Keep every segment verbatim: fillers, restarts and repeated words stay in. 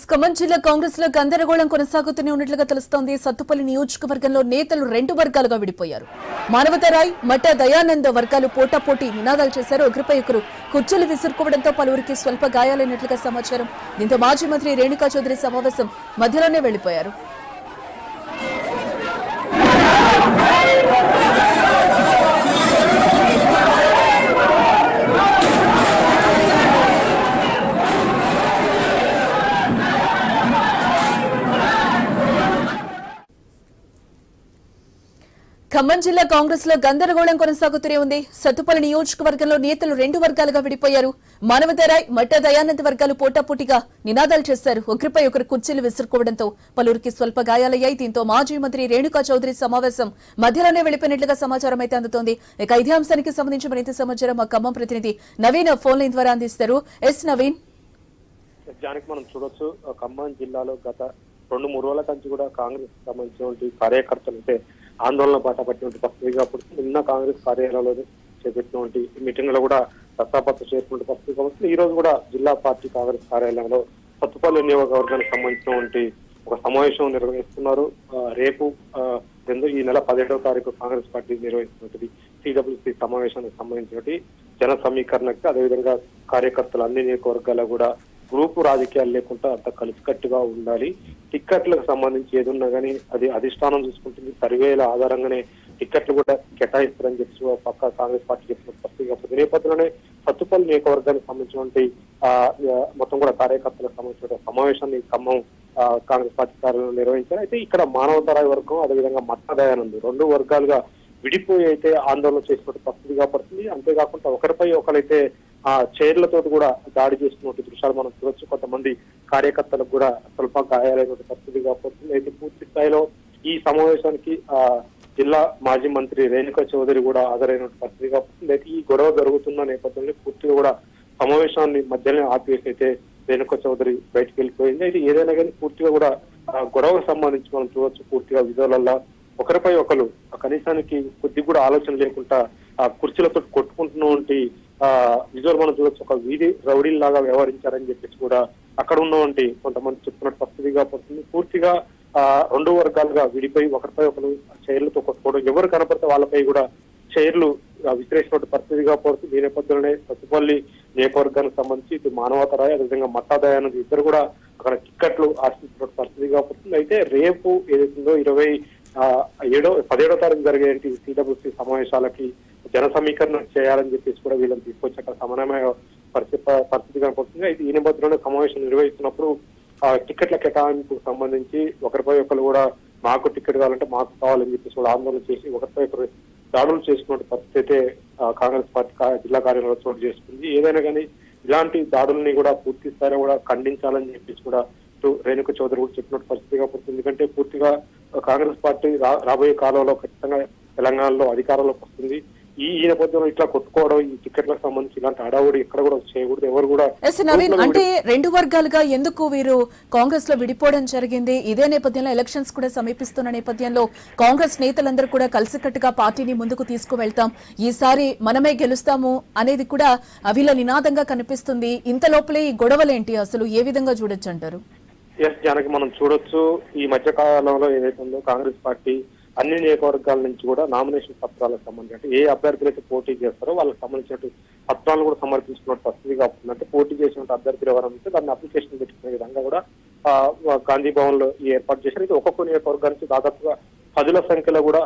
ఖమ్మం జిల్లా కాంగ్రెస్ లో గందరగోళం కొనసాగుతూనే ఉన్నట్లుగా తెలుస్తోంది. సత్తుపల్లి నియోజకవర్గంలో నేతలు రెండు వర్గాలుగా విడిపోయారు. మానవతరాయ్, మఠ దయానంద వర్గాలు పోటాపోటీ నినాదాలు చేశారు. ఒకరిపై ఒకరు కుర్చీలు విసురుకోవడంతో పలువురికి స్వల్ప గాయాలైనట్లుగా సమాచారం. దీంతో మాజీ మంత్రి రేణుకా చౌదరి సమావేశం మధ్యలోనే వెళ్లిపోయారు. ఖమ్మం జిల్లా కాంగ్రెస్ లో గందరగోళం కొనసాగుతూనే ఉంది. సత్తుపల్లి నియోజకవర్గంలో నేతలు రెండు వర్గాలుగా విడిపోయారు. మానవతరాయ్, మఠ దయానంద వర్గాలు పోటాపోటీగా నినాదాలు చేశారు. ఒకరిపై ఒకరు కుర్చీలు విసురుకోవడంతో పలువురికి స్వల్ప గాయాలయ్యాయి. దీంతో మాజీ మంత్రి రేణుకా చౌదరి సమావేశం మధ్యలోనే వెళ్లిపోయినట్లుగా సమాచారం అయితే అందుతోంది. ఇక ఇదే అంశానికి సంబంధించి మరింత సమాచారం మా ఖమ్మం ప్రతినిధి నవీన్ ఫోన్ లైన్ ద్వారా అందిస్తారు. ఎస్ నవీన్, మనం చూడొచ్చు ఖమ్మం జిల్లాలో గత రెండు మూడు రోజుల నుంచి కూడా కాంగ్రెస్ సంబంధించిన కార్యకర్తలు అంటే ఆందోళన బాట పట్టినటువంటి పరిస్థితి కాబట్టి నిన్న కాంగ్రెస్ కార్యాలయంలో చేపట్టినటువంటి మీటింగ్ లో కూడా దత్తాపత్ర చేసినటువంటి పరిస్థితి కాబట్టి ఈ రోజు కూడా జిల్లా పార్టీ కాంగ్రెస్ కార్యాలయంలో సత్తుపల్లి నియోజకవర్గానికి సంబంధించినటువంటి ఒక సమావేశం నిర్వహిస్తున్నారు. రేపు రెండు ఈ నెల పదిహేడవ తారీఖు కాంగ్రెస్ పార్టీ నిర్వహిస్తున్నటువంటి సిడబ్ల్యూసి సమావేశానికి సంబంధించినటువంటి జన సమీకరణకి అదేవిధంగా కార్యకర్తలు అన్ని నియోజకవర్గాల్లో కూడా గ్రూపు రాజకీయాలు లేకుండా అంత కలిసికట్టుగా ఉండాలి. టిక్కెట్లకు సంబంధించి ఏదున్నా కానీ అది అధిష్టానం చూసుకుంటుంది. సర్వేల ఆధారంగానే టిక్కెట్లు కూడా కేటాయిస్తారని చెప్పి పక్క కాంగ్రెస్ పార్టీ చెప్పిన పరిస్థితి నేపథ్యంలోనే సత్తుపల్లి నియోజకవర్గానికి సంబంధించినటువంటి ఆ మొత్తం కూడా కార్యకర్తలకు సంబంధించిన సమావేశాన్ని ఖమ్మం కాంగ్రెస్ పార్టీ కార్యాలయంలో నిర్వహించారు. అయితే ఇక్కడ మానవతరాయ్ వర్గం అదేవిధంగా మఠ దయానంద్ రెండు వర్గాలుగా విడిపోయి అయితే ఆందోళన చేసినట్టు పరిస్థితిగా పడుతుంది. అంతేకాకుండా ఒకరిపై ఒకరైతే ఆ చైర్లతో కూడా దాడి చేస్తున్నట్టు దృశ్యాలు మనం చూడొచ్చు. కొంతమంది కార్యకర్తలకు కూడా స్వల్ప గాయాలైన పరిస్థితిగా పడుతుంది. అయితే పూర్తి స్థాయిలో ఈ సమావేశానికి ఆ జిల్లా మాజీ మంత్రి రేణుకా చౌదరి కూడా హాజరైన పరిస్థితిగా పడుతుంది. అయితే ఈ గొడవ జరుగుతున్న నేపథ్యంలో పూర్తిగా కూడా సమావేశాన్ని మధ్యలో ఆపివేసి అయితే రేణుకా చౌదరి బయటకు వెళ్ళిపోయింది. అయితే ఏదైనా కానీ పూర్తిగా కూడా గొడవకు సంబంధించి మనం చూడొచ్చు. పూర్తిగా విజువలల్లో ఒకరిపై ఒకరు కనీసానికి కొద్ది కూడా ఆలోచన లేకుండా ఆ కుర్చీలతో కొట్టుకుంటున్నటువంటి ఆ విజువల్ మనం చూడొచ్చు. ఒక వీధి రౌడీల్లాగా వ్యవహరించారని చెప్పేసి కూడా అక్కడ ఉన్నటువంటి కొంతమంది చెప్తున్నట్టు పరిస్థితిగా పడుతుంది. పూర్తిగా ఆ రెండు వర్గాలుగా విడిపోయి ఒకరిపై ఒకరు చైర్లతో కొట్టుకోవడం, ఎవరు కనపడితే వాళ్ళపై కూడా చైర్లు విసిరేసినట్టు పరిస్థితిగా పడుతుంది. ఈ నేపథ్యంలోనే సత్తుపల్లి నియోజకవర్గానికి సంబంధించి ఇటు మానవతరాయ్ అదేవిధంగా మఠ దయానంద్ ఇద్దరు కూడా అక్కడ టిక్కెట్లు ఆశిస్తున్న పరిస్థితిగా పడుతుంది. అయితే రేపు ఏదైతుందో ఇరవై ఆ ఏడో పదిహేడో తారీఖు జరిగే సిడబ్ల్యూసి సమావేశాలకి జన సమీకరణ చేయాలని చెప్పేసి కూడా వీళ్ళని తీసుకొచ్చి అక్కడ సమన్వయ పరిస్థితి పరిస్థితి కనపడుతుంది. అయితే ఈ నేపథ్యంలోనే సమావేశం నిర్వహిస్తున్నప్పుడు ఆ టికెట్ల కేటాయింపుకు సంబంధించి ఒకరిపై ఒకరు కూడా మాకు టికెట్ కావాలంటే మాకు కావాలని చెప్పేసి కూడా ఆందోళన చేసి ఒకరిపై ఒకరు దాడులు చేసుకున్న పరిస్థితి అయితే కాంగ్రెస్ పార్టీ జిల్లా కార్యాలయంలో చోటు చేసుకుంది. ఏదైనా కానీ ఇలాంటి దాడుల్ని కూడా పూర్తి స్థాయిలో కూడా ఖండించాలని చెప్పేసి కూడా రేణుకా చౌదరి కూడా చెప్పినట్టు పరిస్థితిగా పడుతుంది. ఎందుకంటే పూర్తిగా కాంగ్రెస్ పార్టీ రాబోయే కాలంలో ఖచ్చితంగా తెలంగాణలో అధికారంలోకి వస్తుంది. ఈ ఈ నేపథ్యంలో ఇట్లా కొట్టుకోవడం, ఈ టికెట్లకు సంబంధించి ఇలాంటి హడావుడి ఎక్కడ కూడా చేయకూడదు. ఎవరు కూడా అంటే రెండు వర్గాలుగా ఎందుకు వీరు కాంగ్రెస్ లో విడిపోవడం జరిగింది? ఇదే నేపథ్యంలో ఎలక్షన్స్ కూడా సమీపిస్తున్న నేపథ్యంలో కాంగ్రెస్ నేతలందరూ కూడా కలిసికట్టుగా పార్టీని ముందుకు తీసుకువెళ్తాం, ఈసారి మనమే గెలుస్తాము అనేది కూడా వీళ్ళ నినాదంగా కనిపిస్తుంది. ఇంత లోపలే ఈ గొడవలేంటి, అసలు ఏ విధంగా చూడొచ్చు అంటారు? ఎస్ జానకి, మనం చూడొచ్చు ఈ మధ్య కాలంలో ఏదైతే ఉందో కాంగ్రెస్ పార్టీ అన్ని నియోజకవర్గాల నుంచి కూడా నామినేషన్ పత్రాలకు సంబంధించి అంటే ఏ అభ్యర్థులు అయితే పోటీ చేస్తారో వాళ్ళకి సంబంధించిన పత్రాలను కూడా సమర్పించుకున్న పరిస్థితిగా ఉంటుంది. అంటే పోటీ చేసిన అభ్యర్థులు ఎవరైతే దాన్ని అప్లికేషన్ పెట్టుకునే విధంగా కూడా గాంధీ భవన్ లో ఏర్పాటు చేశారు. ఇది ఒక్కొక్క నియోజకవర్గానికి దాదాపుగా పదుల సంఖ్యలో కూడా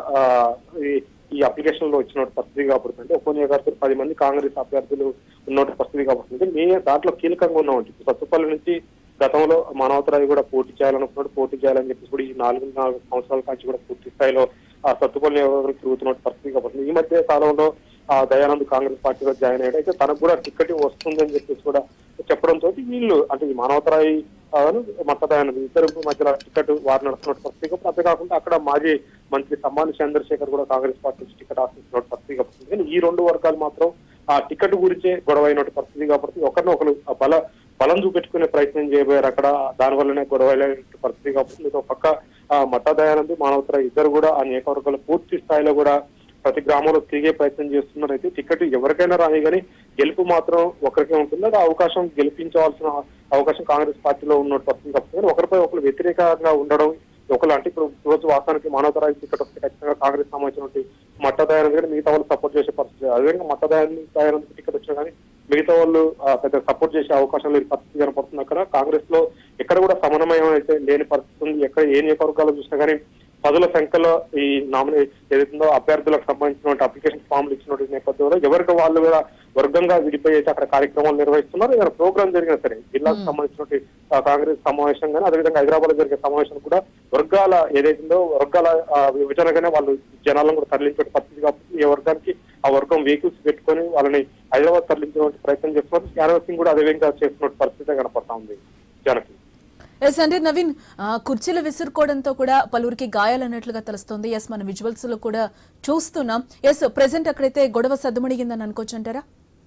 ఈ అప్లికేషన్ లో వచ్చిన పరిస్థితి కాబట్టి అంటే ఒక్కో నియోజకవర్గం పది మంది కాంగ్రెస్ అభ్యర్థులు ఉన్న పరిస్థితి కాబట్టి మే దాంట్లో కీలకంగా ఉన్నామంటే సత్తుపల్లి నుంచి గతంలో మానవతరాయ్ కూడా పోటీ చేయాలనుకున్నాడు. పోటీ చేయాలని చెప్పేసి కూడా ఈ నాలుగు నాలుగు సంవత్సరాల నుంచి కూడా పూర్తి స్థాయిలో ఆ సత్తుపల్లి తిరుగుతున్న పరిస్థితి కాబట్టి ఈ మధ్య కాలంలో ఆ దయానంద్ కాంగ్రెస్ పార్టీలో జాయిన్ అయ్యాడు. అయితే తనకు కూడా టికెట్ వస్తుందని చెప్పేసి కూడా చెప్పడంతో వీళ్ళు అంటే ఈ మానవతరాయ్ మఠ దయానంద్ ఇద్దరు మధ్యలో టికెట్ వారు నడుస్తున్న పరిస్థితి కాబట్టి అంతేకాకుండా అక్కడ మాజీ మంత్రి సమ్మాని చంద్రశేఖర్ కూడా కాంగ్రెస్ పార్టీ నుంచి టికెట్ ఆశిస్తున్న పరిస్థితి కాబట్టి కానీ ఈ రెండు వర్గాలు మాత్రం ఆ టికెట్ గురించే గొడవ అయినట్టు పరిస్థితి కాబట్టి ఒకరిని ఒకరు బల బలం చూపెట్టుకునే ప్రయత్నం చేయబోయారు. అక్కడ దానివల్లనే గొడవ పరిస్థితి కాబట్టి పక్క మఠ దయానంద్ మానవతరాయ్ ఇద్దరు కూడా ఆ నియోజకవర్గాలు పూర్తి స్థాయిలో కూడా ప్రతి గ్రామంలో తిరిగే ప్రయత్నం చేస్తున్నారు. అయితే టికెట్ ఎవరికైనా రాని కానీ గెలుపు మాత్రం ఒకరికే ఉంటుంది. అది అవకాశం గెలిపించవలసిన అవకాశం కాంగ్రెస్ పార్టీలో ఉన్నట్టు వస్తుంది తప్ప ఒకరిపై ఒకరు వ్యతిరేకంగా ఉండడం ఒకళ్ళు అంటే ఇప్పుడు రోజు వాస్తవానికి మానవతరాయి టికెట్ వస్తే ఖచ్చితంగా కాంగ్రెస్ సంబంధించినటువంటి మట్టదాయాన్ని కానీ మిగతా వాళ్ళు సపోర్ట్ చేసే పరిస్థితి. అదేవిధంగా మట్టదాయాన్ని టికెట్ వచ్చినా కానీ మిగతా వాళ్ళు పెద్ద సపోర్ట్ చేసే అవకాశం లేని పరిస్థితి కనపడుతుంది. అక్కడ కాంగ్రెస్ లో ఎక్కడ కూడా సమన్వయం అయితే లేని పరిస్థితి ఉంది. ఎక్కడ ఏ నియోజకవర్గాల్లో చూసినా కానీ పదుల సంఖ్యలో ఈ నామినే ఏదైతుందో అభ్యర్థులకు సంబంధించిన అప్లికేషన్ ఫామ్లు ఇచ్చినటువంటి నేపథ్యంలో ఎవరికి వాళ్ళు కూడా వర్గంగా విడిపోయి అయితే అక్కడ కార్యక్రమాలు నిర్వహిస్తున్నారు. ఏదైనా ప్రోగ్రామ్ జరిగినా సరే జిల్లాకు సంబంధించినటువంటి కాంగ్రెస్ సమావేశం కానీ అదేవిధంగా హైదరాబాద్ లో జరిగే సమావేశం కూడా వర్గాల ఏదైతుందో వర్గాల విభజనగానే వాళ్ళు జనాలను కూడా తరలించే పరిస్థితి కాబట్టి ఏ వర్గానికి ఆ వర్గం వెహికల్స్ పెట్టుకొని వాళ్ళని హైదరాబాద్ తరలించే ప్రయత్నం చేస్తున్నారు. యాదవ్ సింగ్ కూడా అదే విధంగా చేస్తున్న పరిస్థితి కనపడతా ఉంది. జానకి ఎస్ అంటే నవీన్ కుర్చీలు విసురుకోవడంతో కూడా పలువురికి గాయాలన్నట్లుగా తెలుస్తోంది. ఎస్ మన విజువల్స్ లో కూడా చూస్తున్నాం. ఎస్ ప్రెసెంట్ అక్కడైతే గొడవ సద్దుమణిగిందని అనుకోవచ్చు అంటారా?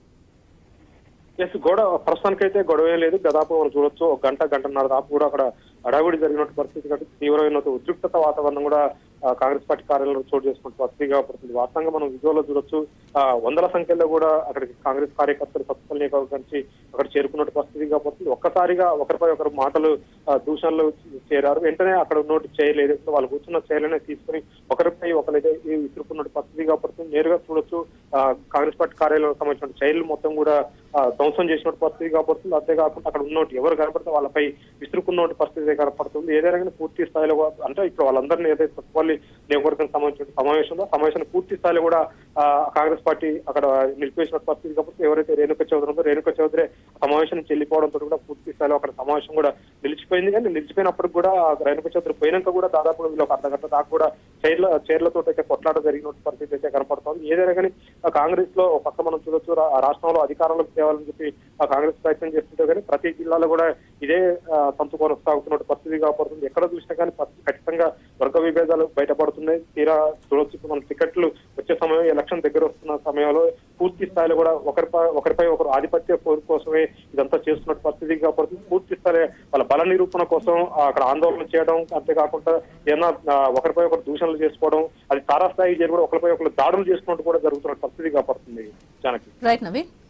ఎస్ గొడవ ప్రస్తుతానికైతే గొడవ లేదు. దాదాపు మనం చూడొచ్చు ఒక గంట గంటన్నర దాపు కూడా అక్కడ హడావిడి జరిగినట్టు పరిస్థితి కాబట్టి తీవ్రమైన ఉద్రిక్తత వాతావరణం కూడా కాంగ్రెస్ పార్టీ కార్యాలయంలో చోటు చేసుకుంటూ పరిస్థితిగా పడుతుంది. వాస్తవంగా మనం విజువల్లో చూడొచ్చు వందల సంఖ్యలో కూడా అక్కడికి కాంగ్రెస్ కార్యకర్తలు సత్తుపల్లి నియోజకవర్గానికి అక్కడ చేరుకున్నట్టు పరిస్థితిగా పడుతుంది. ఒక్కసారిగా ఒకరిపై ఒకరు మాటలు దూషణలు చేరారు. వెంటనే అక్కడ ఉన్నట్టు చేయలేదు వాళ్ళు కూర్చున్న చైర్లనే తీసుకుని ఒకరిపై ఒకరైతే విసురుకున్నట్టు పరిస్థితిగా పడుతుంది. నేరుగా చూడొచ్చు కాంగ్రెస్ పార్టీ కార్యాలయం సంబంధించిన చైర్లు మొత్తం కూడా ధ్వంసం చేసినట్టు పరిస్థితిగా పడుతుంది. అంతేకాకుండా అక్కడ ఉన్నట్టు ఎవరు కనపడితే వాళ్ళపై విసురుకున్నట్టు పరిస్థితి కనపడుతుంది. ఏదైనా పూర్తి స్థాయిలో అంటే ఇప్పుడు వాళ్ళందరినీ ఏదైతే సత్తుపల్లి నియోజకవర్గం సంబంధించిన సమావేశంలో సమావేశాన్ని పూర్తి స్థాయిలో కూడా కాంగ్రెస్ పార్టీ అక్కడ నిలిపేసిన పరిస్థితి కాబట్టి ఎవరైతే రేణుక చౌదరి ఉందో రేణుక చౌదరి సమావేశం నుంచి వెళ్ళిపోవడంతో కూడా పూర్తి స్థాయిలో అక్కడ సమావేశం కూడా నిలిచిపోయింది. కానీ నిలిచిపోయినప్పటికి కూడా రేణుక చౌదరి పోయినాక కూడా దాదాపు వీళ్ళు ఒక అర్ధ గంట దాకా కూడా చైర్ల చైర్లతో అయితే కొట్లాట జరిగిన పరిస్థితి అయితే కనపడుతోంది. ఏదైనా కానీ కాంగ్రెస్ లో ఒక పక్క మనం చూడొచ్చు రాష్ట్రంలో అధికారంలోకి తేవాలని చెప్పి కాంగ్రెస్ ప్రయత్నం చేస్తుంటే కానీ ప్రతి జిల్లాలో కూడా ఇదే తంతు కొనసాగుతున్న పరిస్థితి కాపాడుతుంది. ఎక్కడ చూసినా కానీ ఖచ్చితంగా వర్గ విభేదాలు బయటపడుతున్నాయి. తీరా చూడొచ్చు మన టికెట్లు వచ్చే సమయం ఎలక్షన్ దగ్గర వస్తున్న సమయంలో పూర్తి స్థాయిలో కూడా ఒకరిపై ఒకరిపై ఒకరు ఆధిపత్య పోరు కోసమే ఇదంతా చేస్తున్న పరిస్థితి కాపాడుతుంది. పూర్తి స్థాయి వాళ్ళ బల నిరూపణ కోసం అక్కడ ఆందోళన చేయడం అంతేకాకుండా ఏదైనా ఒకరిపై ఒకరు దూషణలు చేసుకోవడం అది తారాస్థాయికి చేరి కూడా ఒకరిపై ఒకరు దాడులు చేసుకున్నట్టు కూడా జరుగుతున్న పరిస్థితి కాపాడుతుంది. జానకి రైట్ నవీన్.